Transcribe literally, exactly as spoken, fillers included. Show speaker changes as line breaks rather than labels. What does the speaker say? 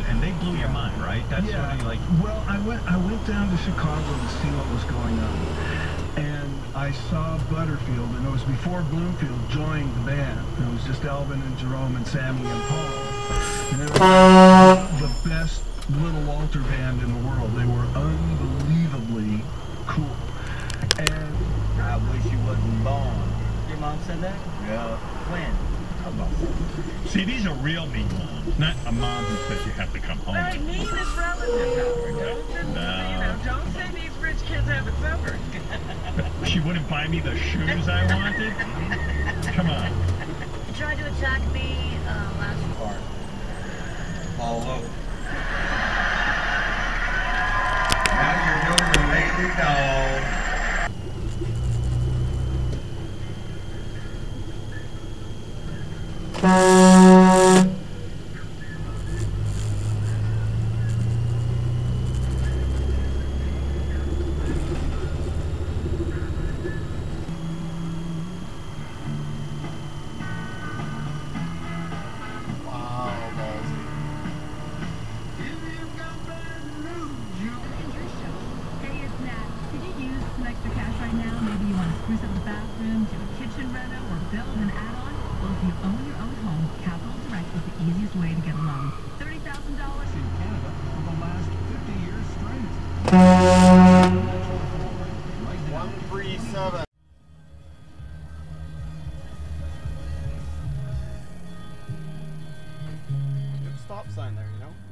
and they blew your mind, right? That's
yeah.
sort of like.
Well, I went I went down to Chicago to see what was going on, and I saw Butterfield, and it was before Bloomfield joined the band. It was just Alvin and Jerome and Sammy and Paul, and they were the best Little Walter band in the world. They were unbelievably cool. And
I wish you wasn't born.
Your mom said that?
Yeah.
When?
See, these are real mean moms, not a mom who says you have to come home.
Very meanest relatives, Howard. Don't just,
No.
you know, don't say these rich kids haven't suffered.
She wouldn't buy me the shoes I wanted? Come on.
You tried to attack me uh, last
Part. All over. Now you're doing the lazy dog.
Extra cash right now, maybe you want to spruce up the bathroom, do a kitchen reno, or build an add-on. Well, if you own your own home, Capital Direct is the easiest way to get a loan. thirty thousand dollars
in Canada for the last fifty years straight.
one three seven. Stop sign there, you know?